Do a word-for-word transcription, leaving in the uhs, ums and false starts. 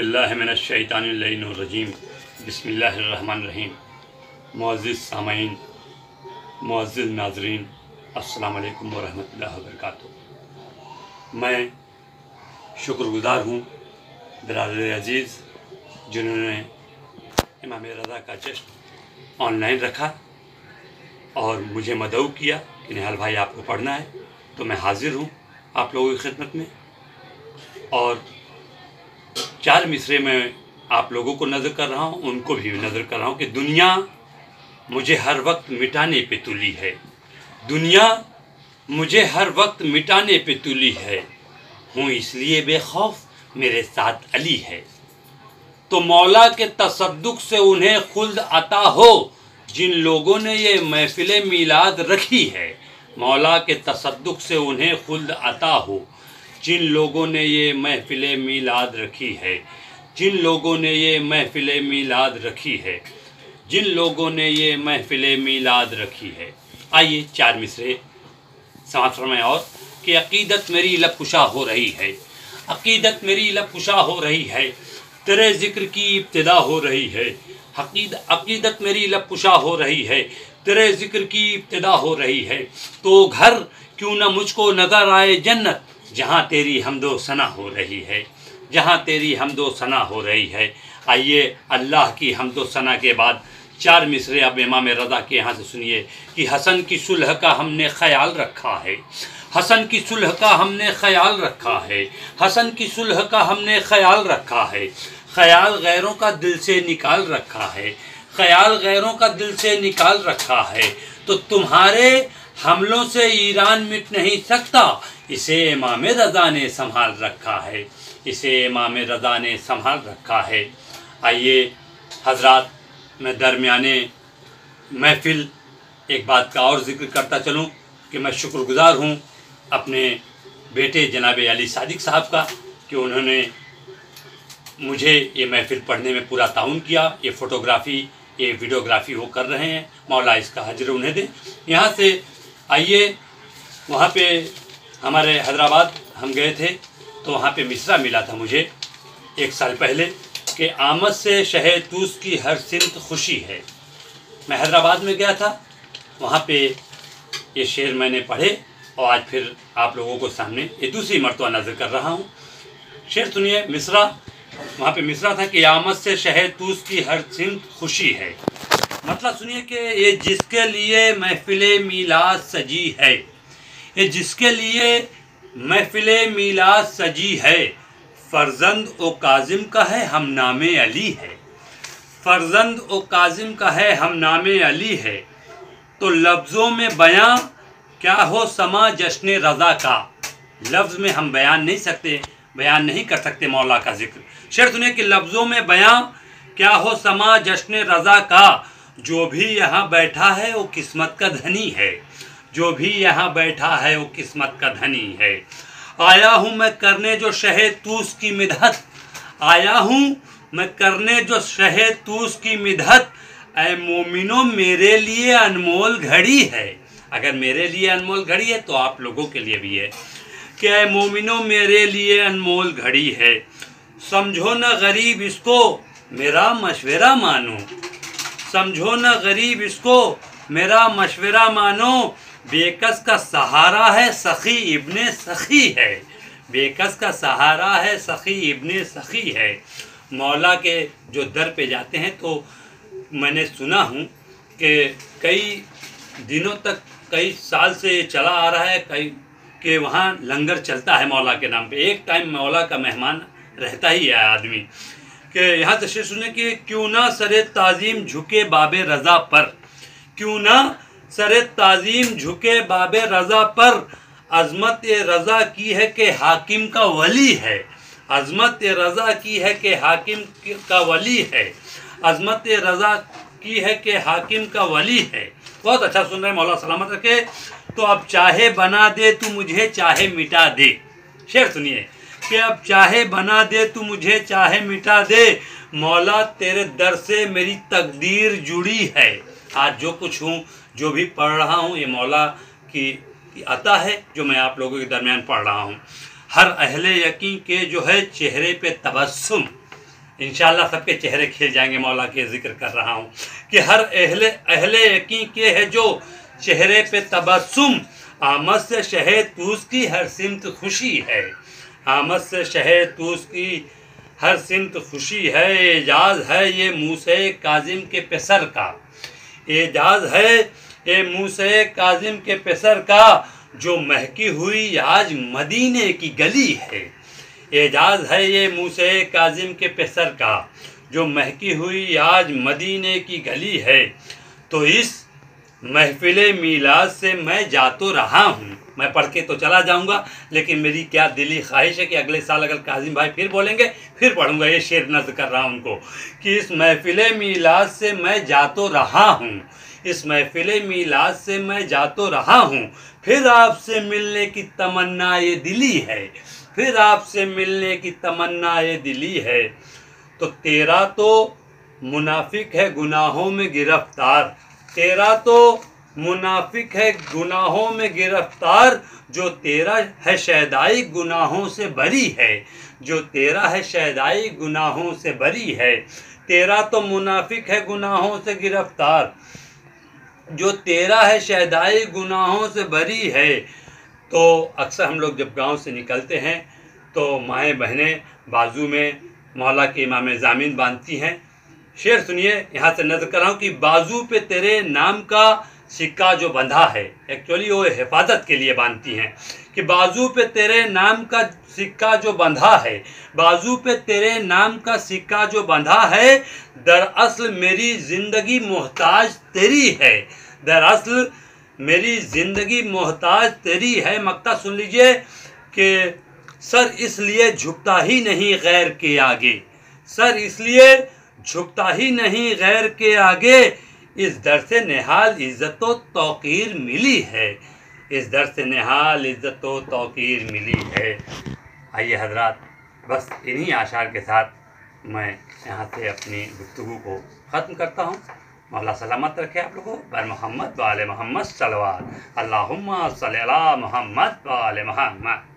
औज़ुबिल्लाहि मिनश्शैतानिर्रजीम बिस्मिल्लाहिर्रहमानिर्रहीम। मुअज़्ज़िज़ सामईन, मुअज़्ज़िज़ नाज़रीन, अस्सलामु अलैकुम वरहमतुल्लाहि वबरकातुहू। मैं शुक्रगुज़ार हूँ बिरादर अज़ीज़ जिन्होंने इमाम रज़ा का जश्न ऑनलाइन रखा और मुझे मदऊ किया कि निहाल भाई आपको पढ़ना है, तो मैं हाज़िर हूँ आप लोगों की खिदमत में। और चार मिसरे में आप लोगों को नज़र कर रहा हूँ, उनको भी नज़र कर रहा हूँ कि दुनिया मुझे हर वक्त मिटाने पे तुली है, दुनिया मुझे हर वक्त मिटाने पे तुली है, हूँ इसलिए बेखौफ मेरे साथ अली है। तो मौला के तसद्दुक से उन्हें खुल्द अता हो जिन लोगों ने ये महफिल मीलाद रखी है, मौला के तसद्दुक से उन्हें खुल्द अता हो जिन लोगों ने ये महफिल मीलाद रखी है, जिन लोगों ने ये महफिल मीलाद रखी है, जिन लोगों ने ये महफिल मीलाद रखी है। आइए चार मिसरे समाप्त फरमाएं और कि अकीदत मेरी लब कुशा हो रही है, अकीदत मेरी लब कुशा हो रही है, तेरे ज़िक्र की इब्तिदा हो रही है। हकीद अकीदत मेरी लब कुशा हो रही है, तेरे ज़िक्र की इब्तिदा हो रही है। तो घर क्यों न मुझको नज़र आए जन्नत जहाँ तेरी हमदो सना हो रही है, जहाँ तेरी हमदो सना हो रही है। आइए अल्लाह की हमदो सना के बाद चार मिसरे अब इमाम रज़ा के यहाँ से सुनिए कि हसन की सुलह का हमने ख्याल रखा है, हसन की सुलह का हमने ख्याल रखा है, हसन की सुलह का हमने ख्याल रखा है। ख्याल गैरों का दिल से निकाल रखा है, ख्याल गैरों का दिल से निकाल रखा है। तो तुम्हारे हमलों से ईरान मिट नहीं सकता, इसे इमाम रज़ा ने संभाल रखा है, इसे इमाम रज़ा ने संभाल रखा है। आइए हजरात, मैं दरमियाने महफिल एक बात का और ज़िक्र करता चलूँ कि मैं शुक्रगुज़ार हूँ अपने बेटे जनाब अली सादिक साहब का कि उन्होंने मुझे ये महफिल पढ़ने में पूरा ताउन किया। ये फ़ोटोग्राफ़ी, ये वीडियोग्राफ़ी वो कर रहे हैं, मौला इसका अजर उन्हें दे। यहाँ से आइए, वहाँ पे हमारे हैदराबाद हम गए थे तो वहाँ पे मिसरा मिला था मुझे एक साल पहले कि आमद से शहे तूस की हर सिमत खुशी है। मैं हैदराबाद में गया था, वहाँ पे ये शेर मैंने पढ़े और आज फिर आप लोगों को सामने ये दूसरी मरतबा नज़र कर रहा हूँ। शेर सुनिए, मिसरा वहाँ पे मिसरा था कि आमद से शहे तूस की हर सिमत खुशी है। मतलब सुनिए कि ये जिसके लिए महफिल मीलाद सजी है, ये जिसके लिए महफिल मीलाद सजी है, फ़र्जंद ओ काजिम का है हम नामे अली है, फ़र्जंद ओ काजिम का है हम नामे अली है। तो लफ्ज़ों में बयां क्या हो समा जश्न रज़ा का, लफ्ज़ में हम बयान नहीं सकते, बयान नहीं कर सकते मौला का ज़िक्र। शेर सुनिए कि लफ्ज़ों में बयां क्या हो समा जश्न रज़ा का, जो भी यहाँ बैठा है वो किस्मत का धनी है, जो भी यहाँ बैठा है वो किस्मत का धनी है। आया हूँ मैं करने जो शहे तूस की मिदहत, आया हूँ मैं करने जो शहे तूस की मिदहत, ऐ मोमिनो मेरे लिए अनमोल घड़ी है। अगर मेरे लिए अनमोल घड़ी है तो आप लोगों के लिए भी है कि ऐ मोमिनो मेरे लिए अनमोल घड़ी है। समझो न गरीब इसको मेरा मशवरा मानो, समझो न गरीब इसको मेरा मशवरा मानो, बेकस का सहारा है सखी इब्ने सखी है, बेकस का सहारा है सखी इब्ने सखी है। मौला के जो दर पे जाते हैं तो मैंने सुना हूँ कि कई दिनों तक, कई साल से ये चला आ रहा है कई कि वहाँ लंगर चलता है मौला के नाम पे। एक टाइम मौला का मेहमान रहता ही है आदमी कि यहाँ तशरीफ़ सुने कि क्यों ना सरे ताज़ीम झुके बाबे रज़ा पर, क्यों ना सरे ताज़ीम झुके बाबे रज़ा पर, अज़मत रज़ा की है कि हाकिम का वली है, अज़मत रज़ा की है कि हाकिम का वली है, अज़मत रज़ा की है कि हाकिम का वली है। बहुत अच्छा सुन रहे हैं, मौला सलामत रखे। तो अब चाहे बना दे तू मुझे चाहे मिटा दे, शेर सुनिए कि अब चाहे बना दे तू मुझे चाहे मिटा दे, मौला तेरे दर से मेरी तकदीर जुड़ी है। आज जो कुछ हूँ, जो भी पढ़ रहा हूँ, ये मौला की अता है जो मैं आप लोगों के दरमियान पढ़ रहा हूँ। हर अहले यकीन के जो है चेहरे पे तबस्सुम, इंशाअल्लाह सबके चेहरे खिल जाएंगे। मौला के ज़िक्र कर रहा हूँ कि हर अहले अहले यकीन के है जो चेहरे पे तबस्सुम, आमद से शहद तूस की हर सिमत खुशी है। आमद से शहद तूस की हर सिमत खुशी है। एजाज़ है ये मूसे काजिम के पेसर का, एजाज़ है ये मूसे काजिम के पेसर का, जो महकी हुई आज मदीने की गली है। एजाज़ है ये मूसे काजिम के पेसर का, जो महकी हुई आज मदीने की गली है। तो इस महफिले मीलाद से मैं जा तो रहा हूँ, मैं पढ़ के तो चला जाऊँगा, लेकिन मेरी क्या दिली ख्वाहिश है कि अगले साल अगर काजिम भाई फिर बोलेंगे फिर पढ़ूँगा। ये शेर नज़्म कर रहा हूँ उनको कि इस महफिले मीलाद से मैं जा तो रहा हूँ, इस महफिले मीलाद से मैं जा तो रहा हूँ, फिर आपसे मिलने की तमन्ना ये दिली है, फिर आपसे मिलने की तमन्ना ये दिली है। तो तेरा तो मुनाफिक है गुनाहों में गिरफ्तार, तेरा तो मुनाफिक है गुनाहों में गिरफ्तार, जो तेरा है शैदाई गुनाहों से बरी है, जो तेरा है शैदाई गुनाहों से बरी है। तेरा तो मुनाफिक है गुनाहों से गिरफ्तार, जो तेरा है शैदाई गुनाहों से बरी है। तो अक्सर हम लोग जब गांव से निकलते हैं तो माएँ बहनें बाजू में मौला के इमाम ज़ामीन बांधती हैं। शेर सुनिए, यहाँ से नज़र कर रहा हूँ कि बाजू पे तेरे नाम का सिक्का जो बंधा है, एक्चुअली वो हिफाजत के लिए बांधती हैं कि बाजू पे तेरे नाम का सिक्का जो बंधा है, बाजू पे तेरे नाम का सिक्का जो बंधा है, दरअसल मेरी ज़िंदगी मोहताज तेरी है, दरअसल मेरी ज़िंदगी मोहताज तेरी है। मक्ता सुन लीजिए कि सर इसलिए झुकता ही नहीं गैर के आगे, सर इसलिए झुकता ही नहीं गैर के आगे, इस दर से निहाल इज़्ज़त व तौक़ीर मिली है, इस दर से निहाल इज़्ज़त व तौक़ीर मिली है। आइए हज़रात, बस इन्हीं आशार के साथ मैं यहाँ से अपनी गुफ्तगू को ख़त्म करता हूँ। मौला सलामत रखे आप लोगों बर मोहम्मद व आले मोहम्मद सल्लल्लाहु अलैहि वसल्लम। अल्लाहुम्मा सल्लि अला मोहम्मद व आले मोहम्मद।